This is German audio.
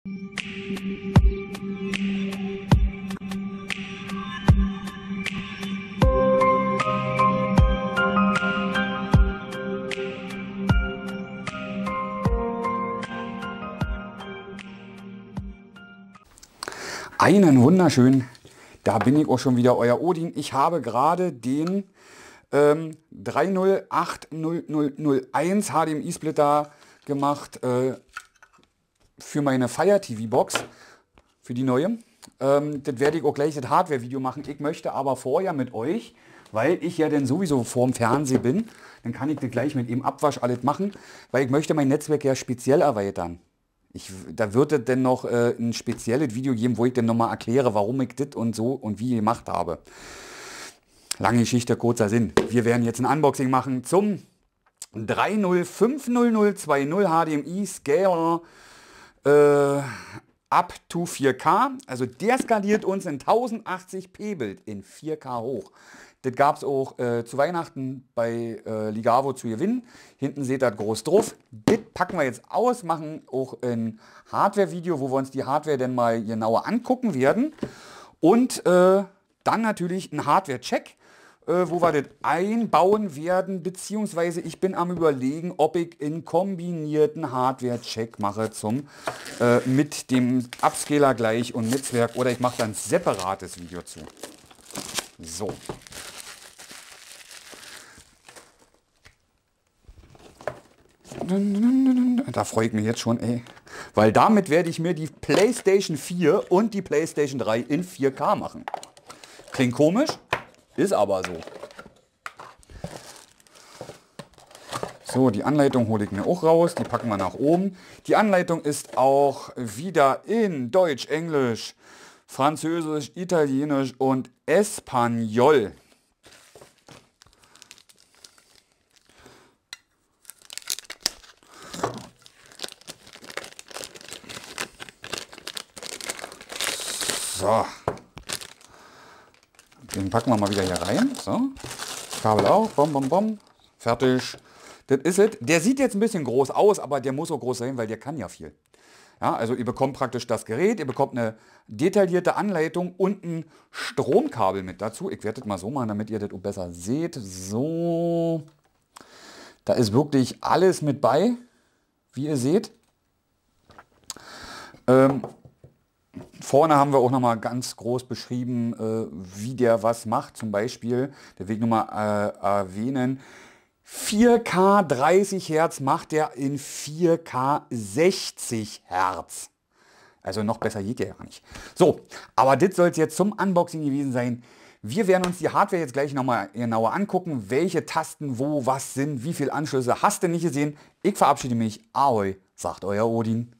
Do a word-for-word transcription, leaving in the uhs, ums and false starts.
Einen wunderschönen, da bin ich auch schon wieder, euer Odin. Ich habe gerade den ähm, drei null acht null null null eins H D M I-Splitter gemacht äh, für meine Fire T V-Box, für die neue. Ähm, das werde ich auch gleich das Hardware-Video machen. Ich möchte aber vorher mit euch, weil ich ja dann sowieso vorm Fernsehen bin, dann kann ich das gleich mit dem Abwasch alles machen, weil ich möchte mein Netzwerk ja speziell erweitern. Ich, da wird es dann noch äh, ein spezielles Video geben, wo ich dann nochmal erkläre, warum ich das und so und wie gemacht habe. Lange Geschichte, kurzer Sinn. Wir werden jetzt ein Unboxing machen zum drei null fünf null null zwei null H D M I Scaler äh, up to vier K. Also der skaliert uns in tausendachtzig p Bild in vier K hoch. Das gab es auch äh, zu Weihnachten bei äh, Ligavo zu gewinnen. Hinten seht ihr das groß drauf. Das packen wir jetzt aus, machen auch ein Hardware-Video, wo wir uns die Hardware dann mal genauer angucken werden. Und äh, dann natürlich ein Hardware-Check, äh, wo wir das einbauen werden, beziehungsweise ich bin am Überlegen, ob ich einen kombinierten Hardware-Check mache zum äh, mit dem Upscaler gleich und Netzwerk, oder ich mache dann ein separates Video zu. So. Da freue ich mich jetzt schon, ey. Weil damit werde ich mir die PlayStation vier und die PlayStation drei in vier K machen. Klingt komisch, ist aber so. So, die Anleitung hole ich mir auch raus, die packen wir nach oben. Die Anleitung ist auch wieder in Deutsch, Englisch, Französisch, Italienisch und Espanol. So. Den packen wir mal wieder hier rein. So. Kabel auch. Bom, bom, bom. Fertig. Das ist es. Der sieht jetzt ein bisschen groß aus, aber der muss so groß sein, weil der kann ja viel. Ja, also ihr bekommt praktisch das Gerät, ihr bekommt eine detaillierte Anleitung und ein Stromkabel mit dazu. Ich werde das mal so machen, damit ihr das auch besser seht. So. Da ist wirklich alles mit bei, wie ihr seht. Ähm, Vorne haben wir auch noch mal ganz groß beschrieben, äh, wie der was macht. Zum Beispiel, der will ich nur mal äh, erwähnen, vier K dreißig Hertz macht der in vier K sechzig Hertz. Also noch besser geht der ja nicht. So, aber das soll es jetzt zum Unboxing gewesen sein. Wir werden uns die Hardware jetzt gleich nochmal genauer angucken, welche Tasten wo was sind, wie viele Anschlüsse hast du nicht gesehen. Ich verabschiede mich. Ahoi, sagt euer Odin.